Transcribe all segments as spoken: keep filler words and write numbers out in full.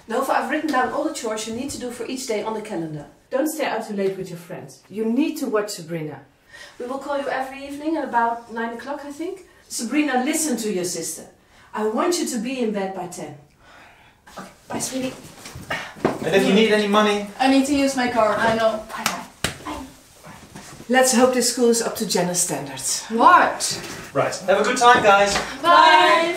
Nova, I've written down all the chores you need to do for each day on the calendar. Don't stay out too late with your friends. You need to watch Sabrina. We will call you every evening at about nine o'clock, I think. Sabrina, listen to your sister. I want you to be in bed by ten. Okay, bye, sweetie. And if you need any money... I need to use my card, I know. Bye, bye. Bye. Let's hope this school is up to Jenna's standards. What? Right, have a good time, guys. Bye!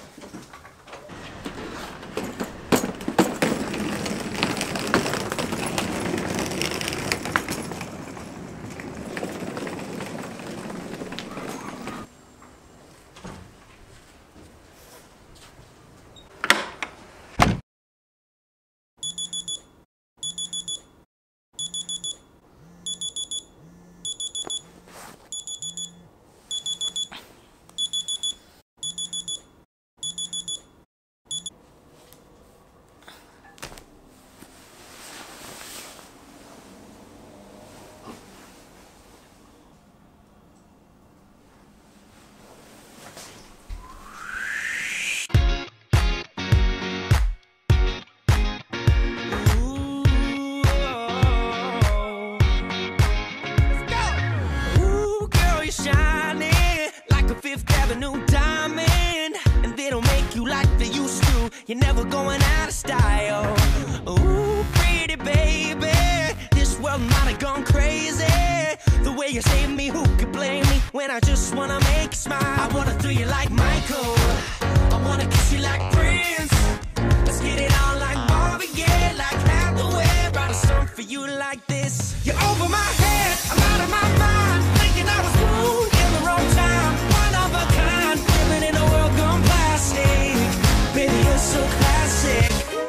You're never going out of style. Ooh, pretty baby, this world might have gone crazy. The way you save me, who could blame me when I just wanna make you smile? I wanna throw you like Michael, I wanna kiss you like Prince. Let's get it on like Marvin, yeah, like Hathaway. Write a song for you like this. You're over my head, I'm out of my mind, thinking I was wrong in the wrong time. One of a kind, living in a world gone plastic. Baby, you're so classic.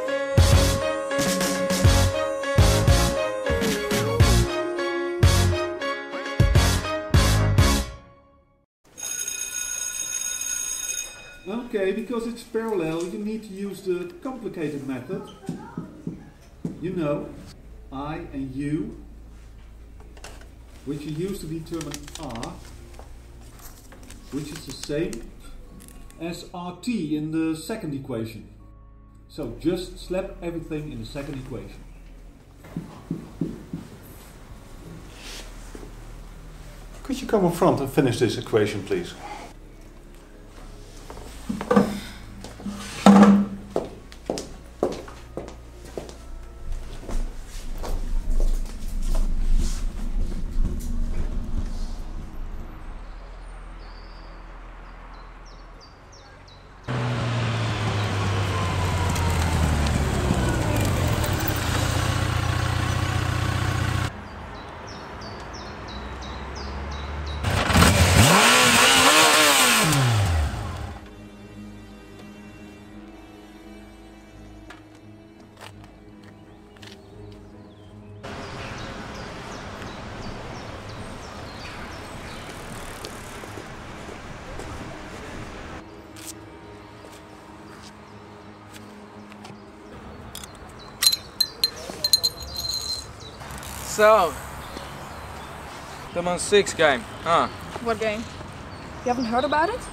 Okay, because it's parallel, you need to use the complicated method. You know, I and U, which you use to determine R, which is the same as R T in the second equation. So just slap everything in the second equation. Could you come in front and finish this equation, please? So, the Mon six game, huh? What game? You haven't heard about it?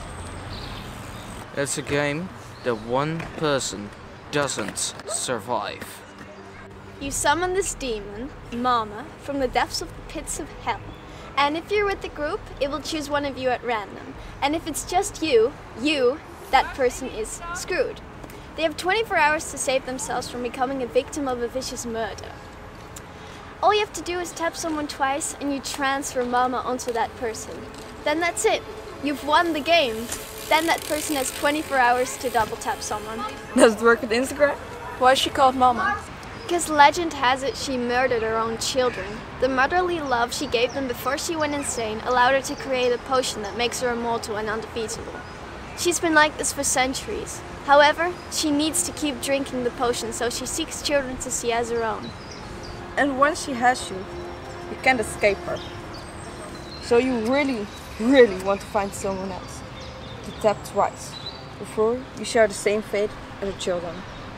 It's a game that one person doesn't survive. You summon this demon, Mama, from the depths of the pits of hell. And if you're with the group, it will choose one of you at random. And if it's just you, you, that person is screwed. They have twenty-four hours to save themselves from becoming a victim of a vicious murder. All you have to do is tap someone twice and you transfer Mama onto that person. Then that's it. You've won the game. Then that person has twenty-four hours to double tap someone. Does it work with Instagram? Why is she called Mama? Because legend has it she murdered her own children. The motherly love she gave them before she went insane allowed her to create a potion that makes her immortal and undefeatable. She's been like this for centuries. However, she needs to keep drinking the potion, so she seeks children to see as her own. And once she has you, you can't escape her. So you really, really want to find someone else to tap twice before you share the same fate as the children.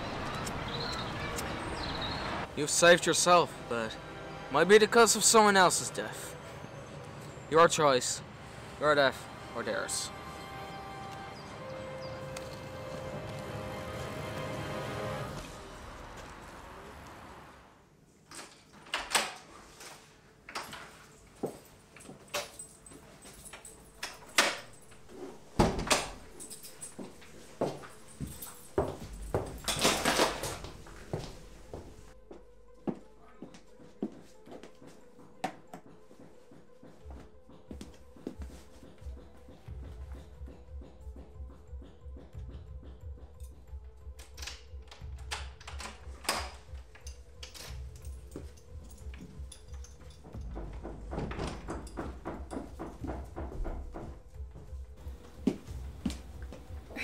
You've saved yourself, but might be because of someone else's death. Your choice. Your death or theirs.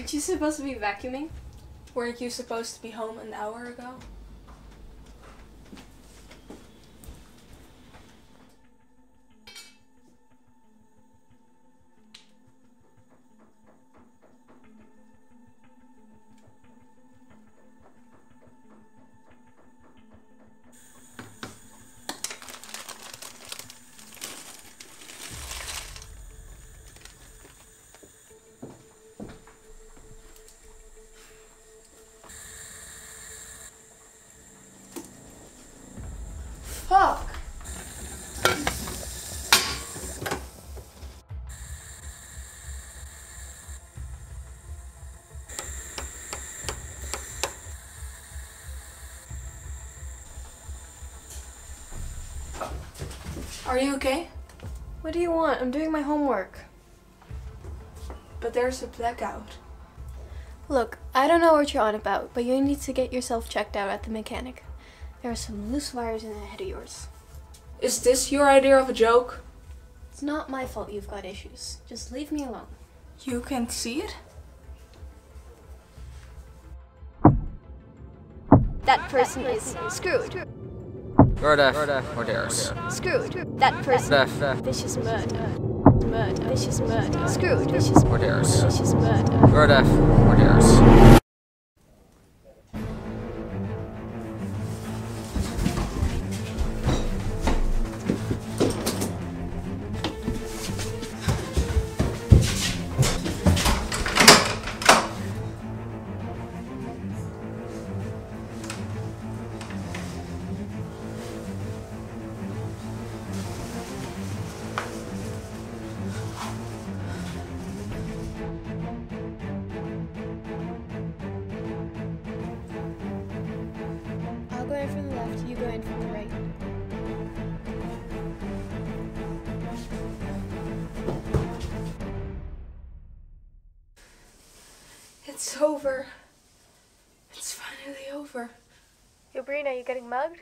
Aren't you supposed to be vacuuming? Weren't you supposed to be home an hour ago? Fuck! Are you okay? What do you want? I'm doing my homework. But there's a blackout. Look, I don't know what you're on about, but you need to get yourself checked out at the mechanic. There are some loose wires in the head of yours. Is this your idea of a joke? It's not my fault you've got issues. Just leave me alone. You can see it? That person is screwed. You're deaf, or dares. Screwed. That person. Deaf, deaf. Vicious murder. Murder. Vicious murder. Screwed. Vicious or dares. Vicious murder. You're deaf, or dares. I'll go in from the left, you go in from the right. It's over. It's finally over. Sabrina, are you getting mugged?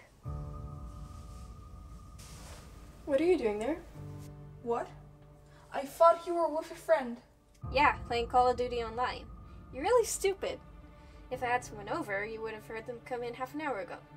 What are you doing there? What? I thought you were with a friend. Yeah, playing Call of Duty online. You're really stupid. If I had someone over, you would have heard them come in half an hour ago.